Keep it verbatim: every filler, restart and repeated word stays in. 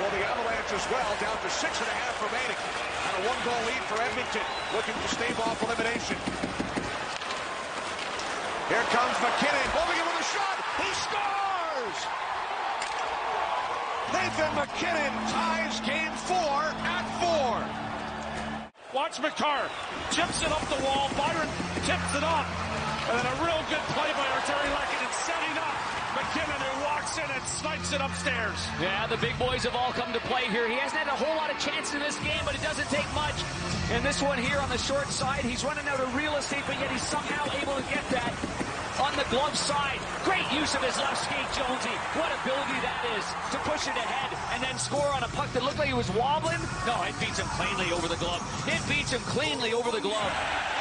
the Avalanche as well, down to six and a half remaining. And a one-goal lead for Edmonton, looking to stave off elimination. Here comes McKinnon, moving it with a shot. He scores! Nathan McKinnon ties game four at four. Watch McCarr, chips it up the wall, Byron tips it up, and then a real good play by Arturi Lehkonen setting up McKinnon, who walks in and snipes it upstairs. Yeah, the big boys have all come to play here. He hasn't had a whole lot of chances in this game, but it doesn't take much. And this one here on the short side, he's running out of real estate, but yet he's somehow able to get that on the glove side. Great use of his left skate, Jonesy. What ability that is to push it ahead and then score on a puck that looked like it was wobbling. No, it beats him cleanly over the glove. It beats him cleanly over the glove.